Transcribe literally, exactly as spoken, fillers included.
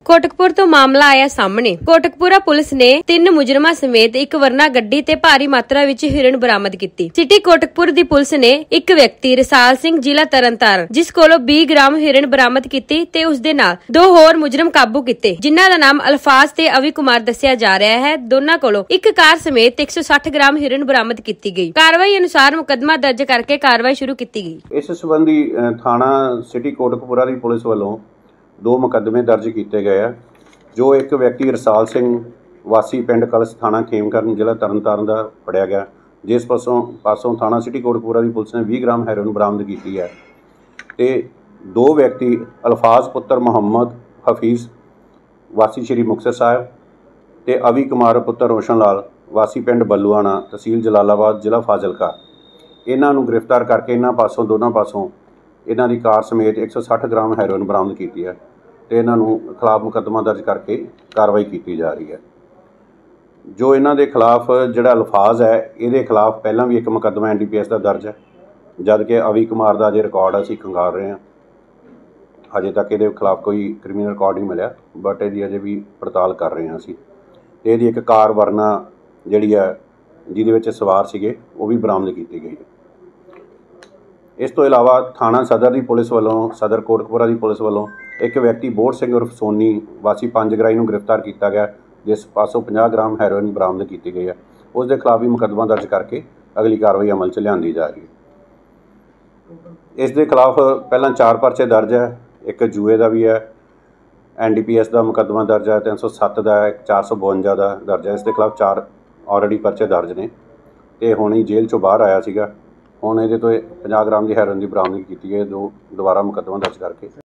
ਕੋਟਕਪੁਰ ਤੋਂ ਮਾਮਲਾ ਆਇਆ ਸਾਹਮਣੇ। ਕੋਟਕਪੂਰਾ ਪੁਲਿਸ ਨੇ ਤਿੰਨ ਮੁਜਰਮਾਂ ਸਮੇਤ ਇੱਕ ਵਰਨਾ ਗੱਡੀ ਤੇ ਭਾਰੀ ਮਾਤਰਾ ਵਿੱਚ ਹਿਰਨ ਬਰਾਮਦ ਕੀਤੀ। ਸਿਟੀ ਕੋਟਕਪੁਰ ਦੀ ਪੁਲਿਸ ਨੇ ਇੱਕ ਵਿਅਕਤੀ ਰਸਾਲ ਸਿੰਘ ਜ਼ਿਲ੍ਹਾ ਤਰਨਤਾਰਨ ਜਿਸ ਕੋਲੋਂ ਵੀਹ ਗ੍ਰਾਮ ਹਿਰਨ ਬਰਾਮਦ ਕੀਤੀ ਤੇ ਉਸ ਦੇ ਨਾਲ ਦੋ ਹੋਰ ਮੁਜਰਮ ਕਾਬੂ ਕੀਤੇ, ਜਿਨ੍ਹਾਂ ਦਾ ਨਾਮ ਅਲਫਾਜ਼ ਤੇ ਅਵੀ ਕੁਮਾਰ ਦੱਸਿਆ ਜਾ ਰਿਹਾ ਹੈ। ਦੋਨਾਂ ਕੋਲੋਂ ਇੱਕ ਕਾਰ ਸਮੇਤ ਇੱਕ ਸੌ ਸੱਠ ਗ੍ਰਾਮ ਹਿਰਨ ਬਰਾਮਦ ਕੀਤੀ ਗਈ। ਕਾਰਵਾਈ ਅਨੁਸਾਰ ਮੁਕੱਦਮਾ ਦਰਜ ਕਰਕੇ ਕਾਰਵਾਈ ਸ਼ੁਰੂ ਕੀਤੀ ਗਈ। ਇਸ ਸੰਬੰਧੀ ਥਾਣਾ ਸਿਟੀ ਕੋਟਕਪੂਰਾ ਦੀ ਪੁਲਿਸ ਵੱਲੋਂ ਦੋ ਮੁਕੱਦਮੇ ਦਰਜ ਕੀਤੇ ਗਏ ਆ। ਜੋ ਇੱਕ ਵਿਅਕਤੀ ਰਸਾਲ ਸਿੰਘ ਵਾਸੀ ਪਿੰਡ ਕਲਸ ਥਾਣਾ ਖੇਮਕਰਨ ਜ਼ਿਲ੍ਹਾ ਤਰਨਤਾਰਨ ਦਾ ਫੜਿਆ ਗਿਆ, ਜਿਸ ਪਾਸੋਂ ਪਾਸੋਂ ਥਾਣਾ ਸਿਟੀ ਕੋਟਕਪੂਰਾ ਦੀ ਪੁਲਿਸ ਨੇ ਵੀਹ ਗ੍ਰਾਮ ਹੈਰੋਇਨ ਬਰਾਮਦ ਕੀਤੀ ਹੈ। ਤੇ ਦੋ ਵਿਅਕਤੀ ਅਲਫਾਜ਼ ਪੁੱਤਰ ਮੁਹੰਮਦ ਹਫੀਜ਼ ਵਾਸੀ ਸ਼੍ਰੀ ਮੁਕਤਸਰ ਸਾਹਿਬ ਤੇ ਅਵੀ ਕੁਮਾਰ ਪੁੱਤਰ ਰੋਸ਼ਨ ਲਾਲ ਵਾਸੀ ਪਿੰਡ ਬੱਲੂਆਣਾ ਤਹਿਸੀਲ ਜਲਾਲਾਬਾਦ ਜ਼ਿਲ੍ਹਾ ਫਾਜ਼ਿਲਕਾ, ਇਹਨਾਂ ਨੂੰ ਗ੍ਰਿਫਤਾਰ ਕਰਕੇ ਇਹਨਾਂ ਪਾਸੋਂ ਦੋਨਾਂ ਪਾਸੋਂ ਇਹਨਾਂ ਦੀ ਕਾਰ ਸਮੇਤ ਇੱਕ ਸੌ ਸੱਠ ਗ੍ਰਾਮ ਹੈਰੋਇਨ ਬਰਾਮਦ ਕੀਤੀ ਹੈ ਤੇ ਇਹਨਾਂ ਨੂੰ ਖਿਲਾਫ ਮੁਕੱਦਮਾ ਦਰਜ ਕਰਕੇ ਕਾਰਵਾਈ ਕੀਤੀ ਜਾ ਰਹੀ ਹੈ। ਜੋ ਇਹਨਾਂ ਦੇ ਖਿਲਾਫ ਜਿਹੜਾ ਅਲਫਾਜ਼ ਹੈ, ਇਹਦੇ ਖਿਲਾਫ ਪਹਿਲਾਂ ਵੀ ਇੱਕ ਮੁਕੱਦਮਾ ਐਨ ਡੀ ਪੀ ਐਸ ਦਾ ਦਰਜ ਹੈ, ਜਦ ਕਿ ਅਵੀ ਕੁਮਾਰ ਦਾ ਜੇ ਰਿਕਾਰਡ ਅਸੀਂ ਖੰਗਾਲ ਰਹੇ ਹਾਂ। ਅਜੇ ਤੱਕ ਇਹਦੇ ਖਿਲਾਫ ਕੋਈ ਕ੍ਰਿਮੀਨਲ ਰਿਕਾਰਡ ਨਹੀਂ ਮਿਲਿਆ, ਬਟ ਇਹਦੀ ਅਜੇ ਵੀ ਪੜਤਾਲ ਕਰ ਰਹੇ ਹਾਂ ਅਸੀਂ। ਤੇ ਇਹਦੀ ਇੱਕ ਕਾਰ ਵਰਨਾ ਜਿਹੜੀ ਹੈ ਜਿਹਦੇ ਵਿੱਚ ਸਵਾਰ ਸੀਗੇ ਉਹ ਵੀ ਬਰਾਮਦ ਕੀਤੀ ਗਈ ਹੈ। ਇਸ ਤੋਂ ਇਲਾਵਾ ਥਾਣਾ ਸਦਰ ਦੀ ਪੁਲਿਸ ਵੱਲੋਂ ਸਦਰ ਕੋਟਕਪੂਰਾ ਦੀ ਪੁਲਿਸ ਵੱਲੋਂ ਇੱਕ ਵਿਅਕਤੀ ਬੋੜ ਸਿੰਘ ਉਰਫ ਸੋਨੀ ਵਾਸੀ ਪੰਜ ਗਰਾਈ ਨੂੰ ਗ੍ਰਿਫਤਾਰ ਕੀਤਾ ਗਿਆ, ਜਿਸ ਪਾਸੋਂ ਪੰਜਾਹ ਗ੍ਰਾਮ ਹੈਰੋਇਨ ਬਰਾਮਦ ਕੀਤੀ ਗਈ ਹੈ। ਉਸ ਦੇ ਖਿਲਾਫ ਵੀ ਮੁਕੱਦਮਾ ਦਰਜ ਕਰਕੇ ਅਗਲੀ ਕਾਰਵਾਈ ਅਮਲ 'ਚ ਲਿਆਂਦੀ ਜਾ ਰਹੀ ਹੈ। ਇਸ ਦੇ ਖਿਲਾਫ ਪਹਿਲਾਂ ਚਾਰ ਪਰਚੇ ਦਰਜ ਹੈ, ਇੱਕ ਜੂਏ ਦਾ ਵੀ ਹੈ, ਐਨ ਡੀ ਪੀ ਐਸ ਦਾ ਮੁਕੱਦਮਾ ਦਰਜ ਹੈ, ਤਿੰਨ ਸੌ ਸੱਤ ਦਾ ਹੈ, ਚਾਰ ਸੌ ਬਵੰਜਾ ਦਾ ਦਰਜ ਹੈ। ਇਸ ਦੇ ਖਿਲਾਫ ਚਾਰ ਆਲਰੇਡੀ ਪਰਚੇ ਦਰਜ ਨੇ ਤੇ ਹੁਣ ਹੀ ਜੇਲ੍ਹ 'ਚੋਂ ਬਾਹਰ ਆਇਆ ਸੀਗਾ। ਹੁਣ ਇਹਦੇ ਤੋਂ ਪੰਜਾਹ ਗ੍ਰਾਮ ਦੀ ਹੈਰੋਇਨ ਦੀ ਬਰਾਮਦਗੀ ਕੀਤੀ ਹੈ, ਦੋ ਦੁਬਾਰਾ ਮੁਕੱਦਮਾ ਦਰਜ ਕਰਕੇ।